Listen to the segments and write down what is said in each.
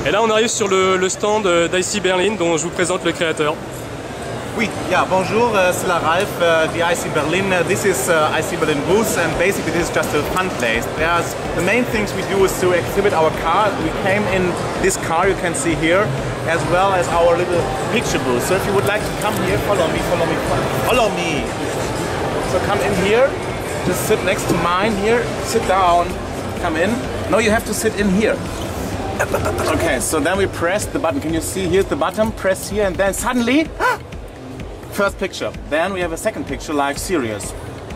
Et là on arrive sur le stand d'IC Berlin dont je vous présente le créateur. Oui, yeah, bonjour, c'est la Ralph, the IC Berlin. This is IC Berlin booth, and basically this is just a fun place. The main things we do is to exhibit our car. We came in this car you can see here, as well as our little picture booth. So if you would like to come here, follow me, follow me, follow me. So come in here, just sit next to mine here, sit down, come in. No, you have to sit in here. Okay, so then we press the button. Can you see here's the button? Press here, and then suddenly, first picture. Then we have a second picture, like serious.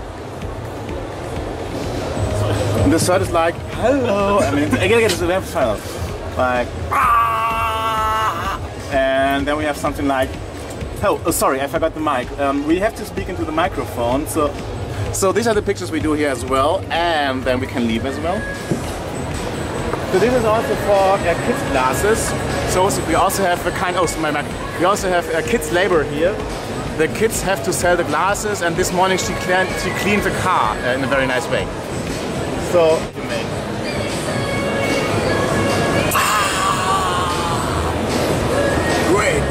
And the third is like hello. I mean, again, it's a web file, like and then we have something like oh, sorry, I forgot the mic. We have to speak into the microphone. So these are the pictures we do here as well, and then we can leave as well. So this is also for kids' glasses. So we also have a kind of we also have kids' labor here. The kids have to sell the glasses, and this morning she cleaned the car in a very nice way. So great.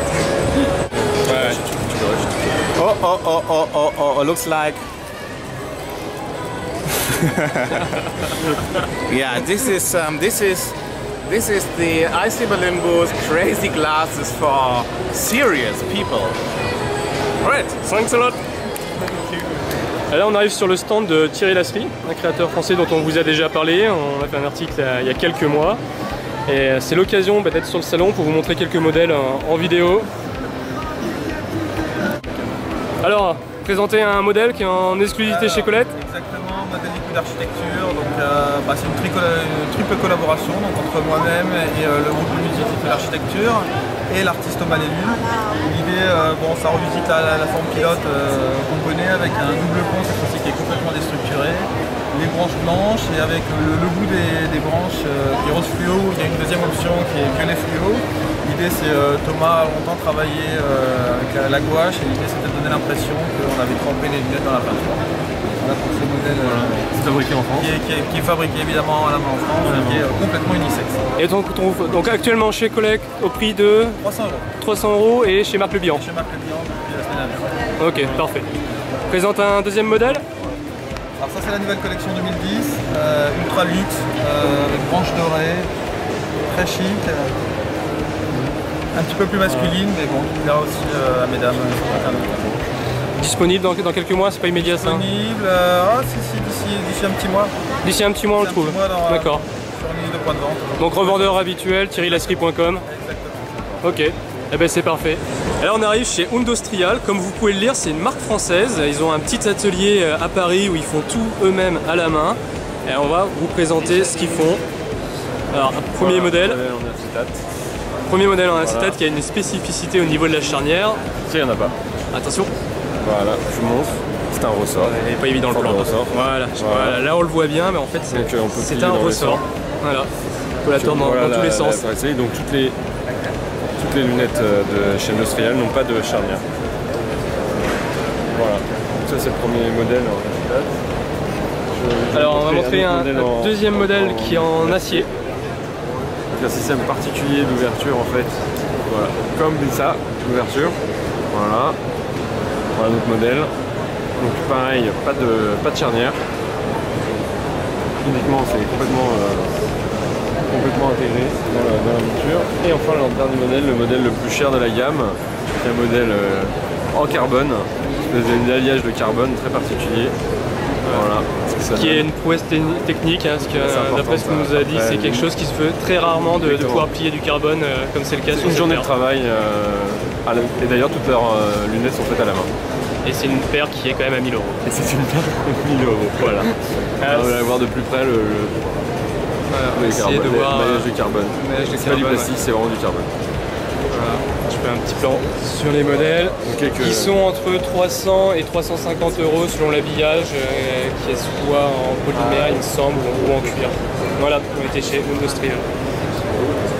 Oh, looks like. Yeah, this is the IC Berlin booth crazy glasses for serious people. Alright, thanks a lot. Et là on arrive sur le stand de Thierry Lasserie, un créateur français dont on vous a déjà parlé. On a fait un article il y a quelques mois. Et c'est l'occasion d'être sur le salon pour vous montrer quelques modèles en vidéo. Alors, présenter un modèle qui est en exclusivité chez Colette. Exactement, modèle liquide d'architecture. Donc c'est une triple collaboration donc, entre moi-même et le groupe de musique qui fait l'architecture et l'artiste au Malélu. L'idée, ça revisite la forme pilote qu'on connaît avec un double pont cette fois-ci qui est complètement déstructuré, les branches blanches et avec le bout des branches qui est rose fluo. Il y a une deuxième option qui est violet fluo. L'idée c'est Thomas a longtemps travaillé avec la gouache et l'idée c'était de donner l'impression qu'on avait trempé les lunettes dans la peinture. Voilà pour ce modèle c'est fabriqué en France. Qui est fabriqué évidemment à la main en France et qui est complètement unisexe. Et donc actuellement chez Colette au prix de 300 €. 300 € et chez Marc Le Bihan. Chez Marc Le Bihan depuis la semaine dernière. Ok, parfait. Présente un deuxième modèle. Alors ça c'est la nouvelle collection 2010, ultra luxe, avec branches dorées, très chic. Un petit peu plus masculine, mais bon, il plaira aussi à mesdames. Disponible dans quelques mois, c'est pas immédiat ça? Disponible, d'ici un petit mois. D'ici un petit mois on le trouve. D'accord. Sur une liste de points de vente. Donc revendeur habituel, thierrylasserie.com. Exactement. Ok, eh ben c'est parfait. Et là on arrive chez Undostrial, comme vous pouvez le lire, c'est une marque française. Ils ont un petit atelier à Paris où ils font tout eux-mêmes à la main. Et on va vous présenter ce qu'ils font. Alors, premier modèle. Premier modèle en acétate qui a une spécificité au niveau de la charnière. Ça, il n'y en a pas. Attention. Voilà, je montre. C'est un ressort. Il n'est pas évident le plan. Voilà. Là on le voit bien, mais en fait c'est un ressort. Voilà. On peut la tourner dans tous les sens. Donc toutes les lunettes de chez Undostrial n'ont pas de charnière. Voilà. Donc ça c'est le premier modèle en acétate. Alors on va montrer un deuxième modèle qui est en acier. Un système particulier d'ouverture en fait, voilà, comme ça, l'ouverture, voilà notre modèle, donc pareil, pas de charnière, uniquement c'est complètement intégré dans la monture. Et enfin le dernier modèle, le modèle le plus cher de la gamme, c'est un modèle en carbone, un alliage de carbone très particulier. Voilà. Ce qui est une prouesse technique, hein, parce que d'après ce qu'on nous a dit, c'est quelque chose qui se fait très rarement de pouvoir plier du carbone, comme c'est le cas sur une journée de travail. Et d'ailleurs, toutes leurs lunettes sont faites à la main. Et c'est une paire qui est quand même à 1000 €. Et c'est une paire de 1000 €. Voilà. On va voir de plus près le maillage de carbone. C'est pas du plastique, c'est vraiment du carbone. Voilà. Je fais un petit plan sur les modèles qui sont entre 300 et 350 € selon l'habillage, qui est soit en polymère il me semble ou en cuir. Voilà, on était chez Undostrial.